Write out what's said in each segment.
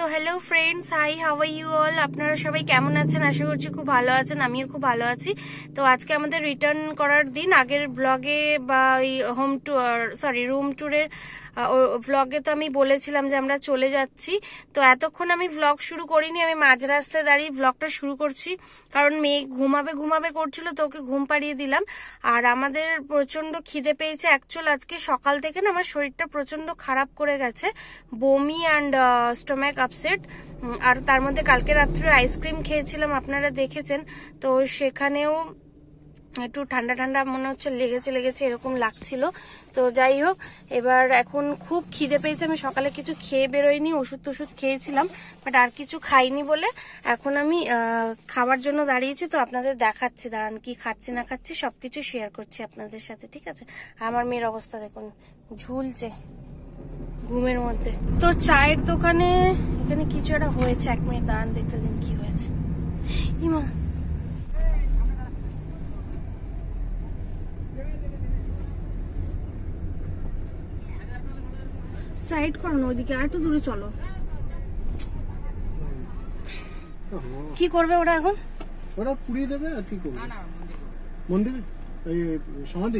Hello friends, hi, how are you all? আপনারা সবাই কেমন আছেন? আশা করছি খুব ভালো আছেন। আমিও খুব ভালো আছি। তো আজকে আমাদের রিটার্ন করার দিন। আগের ব্লগে বা ওই রুম ট্যুরের ভ্লগে তো আমি বলেছিলাম যে আমরা চলে যাচ্ছি। তো এতক্ষণ আমি ভ্লগ শুরু করিনি, আমি মাঝ রাস্তায় দাঁড়িয়ে ভ্লগটা শুরু করছি, কারণ মেয়ে ঘুমাবে করছিল, তো ওকে ঘুম পাড়িয়ে দিলাম। আর আমাদের প্রচন্ড খিদে পেয়েছে। অ্যাকচুয়াল আজকে সকাল থেকে না আমার শরীরটা প্রচন্ড খারাপ করে গেছে, বমি অ্যান্ড স্টোমাক আপসেট। আর তার মধ্যে কালকে রাত্রে আইসক্রিম খেয়েছিলাম, আপনারা দেখেছেন। তো সেখানেও একটু ঠান্ডা ঠান্ডা মনে হচ্ছে, লেগেছে এরকম লাগছিল। তো যাই হোক, এবার এখন খুব খিদে পেয়েছে। আমি সকালে কিছু খেয়ে বেরোইনি, ওষুধ খেয়েছিলাম, বাট আর কিছু খাইনি বলে এখন আমি খাবার জন্য দাঁড়িয়েছি। তো আপনাদের দেখাচ্ছি, দাঁড়ান, কি খাচ্ছি না খাচ্ছি সবকিছু শেয়ার করছি আপনাদের সাথে, ঠিক আছে? আমার মেয়ের অবস্থা দেখুন, ঝুলছে ঘুমের মধ্যে। তো চায়ের দোকানে এখানে কিছু একটা হয়েছে, 1 মিনিট দাঁড়ান, দেখতে দিন কি হয়েছে। ইমা, সাইড করো না, ওইদিকে আর একটু দূরে চলো। কি করবে ওরা এখন? ওরা পুড়িয়ে দেবে আর কি করবে? মন্দিরে এই সমাধি।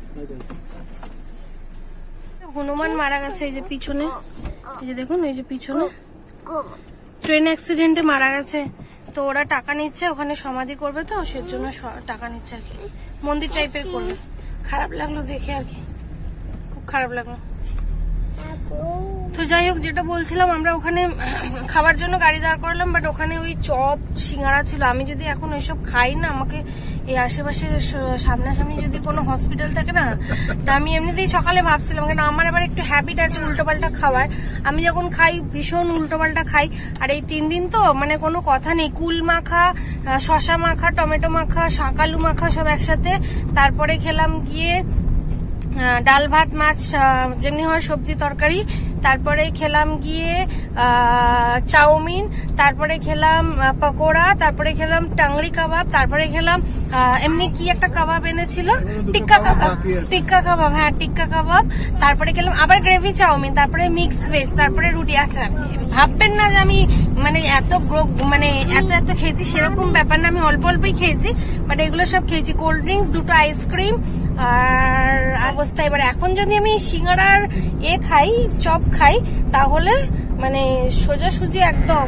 হনুমান মারা গেছে এই যে পিছনে, এই যে দেখুন, এই যে পিছনে ট্রেন অ্যাক্সিডেন্টে মারা গেছে। তো ওরা টাকা নিচ্ছে, ওখানে সমাধি করবে, তো সেজন্য টাকা নিচ্ছে আর কি, মন্দির টাইপের করবে। খারাপ লাগলো দেখে আর কি, খুব খারাপ লাগলো। তো যাই হোক, যেটা বলছিলাম, আমরা ওখানে খাবার জন্য গাড়ি দাঁড় করালাম, বাট ওখানে ওই চপ সিঙ্গারা ছিল। আমি যদি এখন ওইসব খাই না, আমাকে এই আশেপাশে সামনাসামনি যদি কোনো হসপিটাল থাকে না, তা আমি এমনিতেই সকালে ভাবছিলাম, কেন আমার আবার একটু হ্যাবিট আছে উল্টোপাল্টা খাওয়ার। আমি যখন খাই ভীষণ উল্টোপাল্টা খাই। আর এই 3 দিন তো মানে কোনো কথা নেই, কুল মাখা, শশা মাখা, টমেটো মাখা, শাকালু মাখা সব একসাথে। তারপরে খেলাম গিয়ে ডাল ভাত, মাছ যেমনি হয়, সবজি তরকারি। তারপরে খেলাম গিয়ে চাউমিন, তারপরে খেলাম পকোড়া, তারপরে খেলাম টাংরি কাবাব, তারপরে খেলাম এমনি কি একটা কাবাব এনেছিল, টিক্কা কাবাব, হ্যাঁ টিক্কা কাবাব। তারপরে খেলাম আবার গ্রেভি চাউমিন, তারপরে মিক্স ভেজ, তারপরে রুটি। আচ্ছা, ভাববেন না যে আমি মানে এত খেয়েছি, সেরকম ব্যাপার না। আমি অল্প অল্পই খেয়েছি, বাট এগুলো সব খেয়েছি। কোল্ড ড্রিঙ্কস, 2টো আইসক্রিম আর অবস্থা। এবার এখন যদি আমি সিঙ্গারার খাই, চপ খাই, তাহলে মানে সোজাসুজি একদম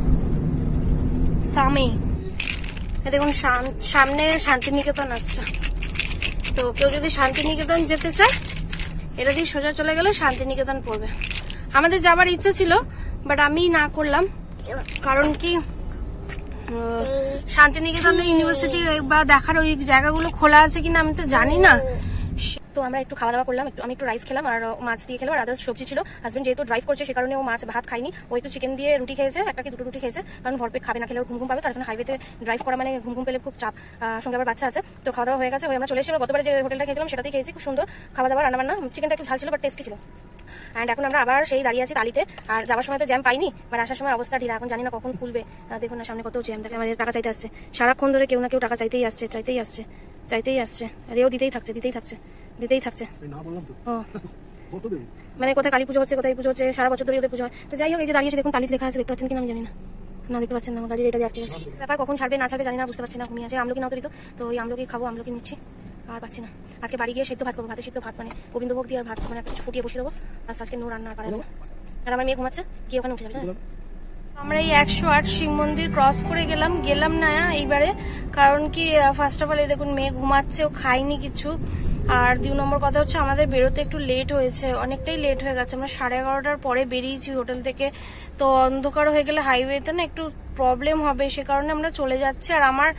সামে। দেখুন সামনে শান্তিনিকেতন আসছে। তো কেউ যদি শান্তিনিকেতন যেতে চায়, এটা দিয়ে সোজা চলে গেলে শান্তিনিকেতন পড়বে। আমাদের যাবার ইচ্ছে ছিল, বাট আমি না করলাম, কারণ কি শান্তিনিকেতনের ইউনিভার্সিটি বা দেখার ওই জায়গাগুলো খোলা আছে কিনা আমি তো জানি না। তো আমরা একটু খাওয়া দাওয়া করলাম, আমি একটু রাইস খেলাম আর মাছ দিয়ে খেলাম, আর আদার্স সবজি ছিল। হাজবেন্ড যেহেতু ড্রাইভ করছে, সে কারণে ও মাছ ভাত খায়নি, ও একটু চিকেন দিয়ে রুটি খেয়েছে, একটা কি 2টো রুটি খেয়েছে, কারণ ভরপেট খাবে না, খেলে ঘুম পাবে। তার জন্য হাইওয়েতে ড্রাইভ করা মানে ঘুম পেলে খুব চাপ, সঙ্গে আবার বাচ্চা আছে। তো খাওয়া দাওয়া হয়ে গেছে, আমরা চলে এসেছি। গতবারে যে হোটেলটা খেয়েছিলাম সেটাতেই খেয়েছি, খুব সুন্দর খাওয়া দাওয়া, রান্নাবান্না। চিকেনটা একটু ঝাল ছিল, বাট টেস্টি ছিল। অ্যান্ড এখন আমরা আবার সেই দাঁড়িয়ে আছি তালিতে। আর যাওয়ার সময় তো জ্যাম পাইনি, বাট আসার সময় অবস্থা ঢিলা, এখন জানি না কখন খুলবে। দেখুন না সামনে কত জ্যাম, দেখে আমাদের টাকা চাইতে আসছে সারাক্ষণ ধরে, কেউ না কেউ টাকা চাইতেই আসছে, আর এও দিতেই থাকছে। ও মানে কোথায় কালী পুজো হচ্ছে, কোথায় পুজো হচ্ছে, সারা বছর ধরে ওদের পুজো হয়। তো যাই হোক, এই যে দাঁড়িয়েছে দেখুন, তালিত লেখা আছে, দেখতে পাচ্ছেন কিনা আমি জানি না, দেখতে পাচ্ছেন না, আমার গাড়ির এটা দিয়ে আটকে গেছে। ব্যাপার কখন ছাড়বে না ছাড়বে জানি না, বুঝতে পারছি না। ঘুমিয়ে আছে, আমলকি নাও তো, তো ওই আমলকি খাবো, আমলকি নিচ্ছি, আর পাচ্ছি না। আজকে বাড়ি গিয়ে সিদ্ধ ভাত করবো, সিদ্ধ ভাত মানে গোবিন্দভোগ দিয়ে আর ভাত মানে কিছু ফুটিয়ে বসিয়ে দেবো। আজকে নো রান্না পারে দেবো। আর আমার মেয়ে ঘুমাচ্ছে, গিয়ে ওখানে উঠে যাবে। আমরা এই 108 শিব মন্দির ক্রস করে গেলাম না এইবারে, কারণ কি ফার্স্ট অফ অল এই দেখুন মেয়ে ঘুমাচ্ছে, ও খায়নি কিছু। আর 2 নম্বর কথা হচ্ছে, আমাদের বেরোতে একটু লেট হয়েছে, অনেকটাই লেট হয়ে গেছে। আমরা 11:30টার পরে বেরিয়েছি হোটেল থেকে, তো অন্ধকার হয়ে গেলে হাইওয়েতে না একটু প্রবলেম হবে, সে কারণে আমরা চলে যাচ্ছি। আর আমার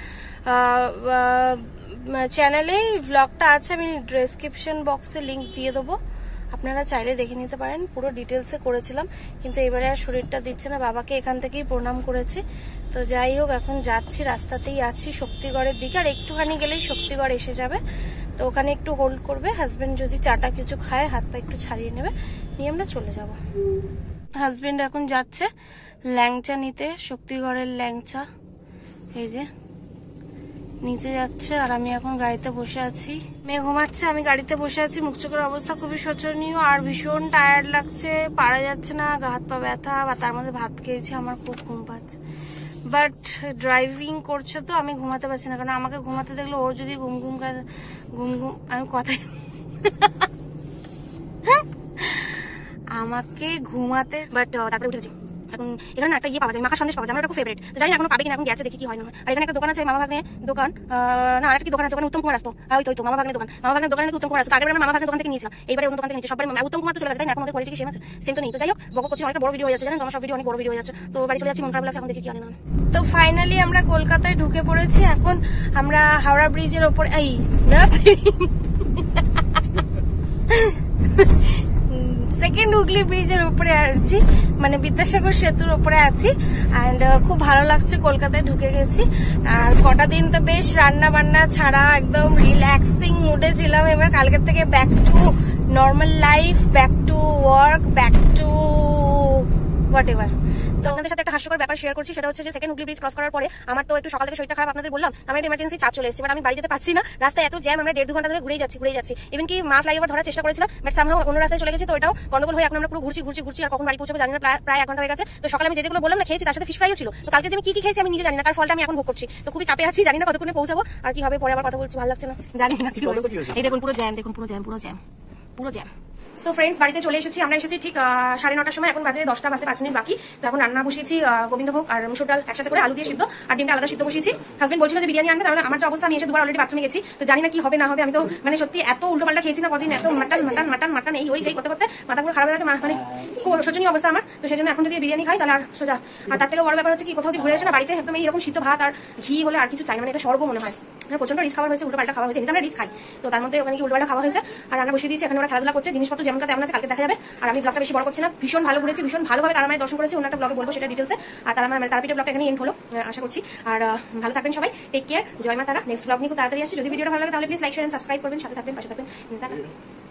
চ্যানেলে ব্লগটা আছে, আমি ডেসক্রিপশন বক্সে লিঙ্ক দিয়ে দেবো, আপনারা চাইলে দেখে নিতে পারেন। পুরো ডিটেলসে করেছিলাম, কিন্তু এবারে আর শরীরটা দিচ্ছে না, বাবাকে এখান থেকেই প্রণাম করেছি। তো যাই হোক, এখন যাচ্ছি, রাস্তাতেই আছি শক্তিগড়ের দিকে, আর একটুখানি গেলেই শক্তিগড় এসে যাবে। তো ওখানে একটু হোল্ড করবে, হাজবেন্ড যদি চাটা কিছু খায়, হাত পা একটু ছাড়িয়ে নেবে, নিয়ে আমরা চলে যাব। হাজবেন্ড এখন যাচ্ছে ল্যাংচা নিতে, শক্তিগড়ের ল্যাংচা। এই যে নিতে যাচ্ছে আর আমি এখন গাড়িতে বসে আছি। মেয়ে ঘুমাচ্ছে, আমি গাড়িতে বসে আছি। মুখ চোখের অবস্থা খুবই শোচনীয় আর ভীষণ টায়ার্ড লাগছে, পারা যাচ্ছে না, গা হাত পা ব্যথা, বা তার মধ্যে ভাত খেয়েছি, আমার খুব ঘুম পাচ্ছে। বাট ড্রাইভিং করছে তো আমি ঘুমাতে পারছি না, কারণ আমাকে ঘুমাতে দেখলে ওর যদি ঘুম ঘুম আমি কথাই আমাকে ঘুমাতে, বাট তারপরে উঠেছি। এখন এখানে একটা ইয়ে পাওয়া যায়, মাখা সন্দেশ পাওয়া যায়, আমার খুব ফেভারিট। তো জানি না এখনো পাবে কিনা, এখন গেছে দেখি কি হয় না হয়। আর এখানে একটা দোকান আছে, মামা ভাগ্নের দোকান, না আরেকটা কি দোকান আছে ওখানে, উত্তম কুমার আসতো। ওই তো মামা ভাগ্নের দোকান, মামা ভাগ্নের দোকানে উত্তম কুমার আসতো। আগের আমরা মামা ভাগ্নের দোকান থেকে নিয়েছিলাম, এইবারে অন্য দোকান থেকে নিয়েছি। সবাই উত্তম কুমার তো চলে গেছে, তাই না? এখন ওদের কোয়ালিটি কি সেম আছে? সেম তো নেই। তো যাই হোক, বক করছি, অনেকটা বড় ভিডিও হয়ে যাচ্ছে, জানেন আমার সব ভিডিও অনেক বড় ভিডিও হয়ে যাচ্ছে। তো বাড়ি চলে যাচ্ছি, মন খারাপ লাগছে, এখন দেখি কি আনে না। তো ফাইনালি আমরা কলকাতায় ঢুকে পড়েছি। এখন আমরা হাওড়া ব্রিজের ওপরে, এই না সেকেন্ড হুগলি ব্রিজের উপরে আছি, মানে বিদ্যাসাগর সেতুর উপরে আছি। অ্যান্ড খুব ভালো লাগছে, কলকাতায় ঢুকে গেছি। আর কটা দিন তো বেশ রান্না বান্না ছাড়া একদম রিল্যাক্সিং মুডে ছিলাম। এবার কালকের থেকে back to normal life, back to work, back to whatever. তো আপনাদের সাথে একটা হাস্যকর ব্যাপার শেয়ার করছি, সেটা হচ্ছে যে সেকেন্ড হুগলি ব্রিজ ক্রস করার পরে আমার তো একটু সকাল থেকে শরীরটা খারাপ, আপনাদের বললাম। আমার একটা ইমার্জেন্সি চাপ চলে এসেছে, বাট আমি বাড়ি যেতে পারছি না, রাস্তায় এত জ্যাম, আমরা 1.5-2 ঘন্টা ধরে ঘুরেই যাচ্ছি। ইভেন কি মা ফ্লাইওভার ধরার চেষ্টা করেছিলাম, বাট সামহাও অন্য রাস্তায় চলে গেছি, তো এটাও গন্ডগোল হয়ে এখন আমরা পুরো ঘুরছি, আর কখন বাড়ি পৌঁছাবো জানি না। প্রায় 1 ঘন্টা হয়ে গেছে। তো সকালে আমি যেগুলো বললাম না খেয়েছি, তার সাথে ফিশ ফ্রাইও ছিল। তো কালকে যে আমি কি খেয়েছি আমি নিজে জানি না, তার ফলটা আমি এখন ভোগ করছি। তো খুবই চাপে আছি, জানি না কতক্ষণে পৌঁছাবো আর কি হবে। পরে আবার কথা বলছি, ভালো লাগছে না, জানি না কি হবে। এই দেখুন পুরো জ্যাম, দেখুন পুরো জ্যাম। সো ফ্রেন্ডস, বাড়িতে চলে এসেছি। আমরা এসেছি ঠিক 9:30টার সময়, এখন বাজে 10টা বাজতে 5 মিনিট বাকি। তো এখন রান্না বসিয়েছি, গোবিন্দভোগ আর মুসুর ডাল একসাথে করে আলু দিয়ে সিদ্ধ, আর ডিমটা আলাদা সিদ্ধ বসিয়েছি। হাজবেন্ড বলছিল যে বিরিয়ানি আনবে, তাহলে আমার যে অবস্থা, আমি এসে দুবার অলরেডি বাথরুমে গেছি। তো জানি না কি হবে না হবে। আমি তো মানে সত্যি এত উল্টোপাল্টা খেয়েছি না কদিন, এত মাটন এই ওই সেই করতে করতে মাথা পুরো খারাপ হয়ে গেছে, মানে খুব শোচনীয় অবস্থা আমার। তো সেই জন্য এখন যদি বিরিয়ানি খাই তাহলে আর সোজা। আর তার থেকে বড় ব্যাপার হচ্ছে কি, কোথাও ঘুরে আসে না, বাড়িতে একদম এইরকম সিদ্ধ ভাত আর ঘি হলে আর কিছু চাই না, মানে এটা স্বর্গ মনে হয়। প্রচন্ড রিচ খাওয়া হয়েছে, উল্টোপাল্টা খাওয়া হয়েছে, এমনি আমরা রিচ খাই, তো তার মধ্যে ওখানে কি উল্টোপাল্টা খাওয়া হয়েছে। আর রান্না বসিয়ে দিয়েছি, এখন ওরা খেলাধুলা করছে, জিনিসপত্র যেমন তেমন আছে, কালকে দেখা যাবে। আর আমি ব্লগটা বেশি বড় করছি না, ভীষণ ভালো ঘুরেছি, ভীষণ ভালোভাবে তারা দর্শন করেছি, অন্য একটা ব্লগে বলবো সেটা ডিটেলসে। আর তারা তারাপীঠের ব্লগটা এখানে এন্ড হলো, আশা করছি। আর ভালো থাকবেন সবাই, টেক কেয়ার, জয় মা তারা। নেক্সট ব্লগ নিয়ে খুব তাড়াতাড়ি আসছি। যদি ভিডিওটা ভালো লাগে তাহলে please like, share and subscribe করবেন, সাথে থাকবেন, পাশে থাকবেন।